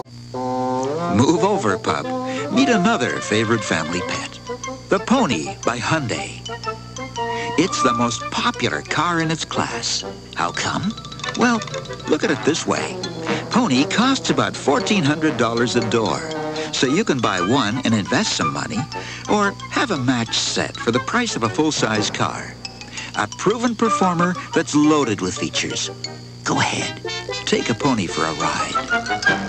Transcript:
Move over, pup. Meet another favorite family pet. The Pony by Hyundai. It's the most popular car in its class. How come? Well, look at it this way. Pony costs about $1,400 a door. So you can buy one and invest some money, or have a matched set for the price of a full-size car. A proven performer that's loaded with features. Go ahead, take a Pony for a ride.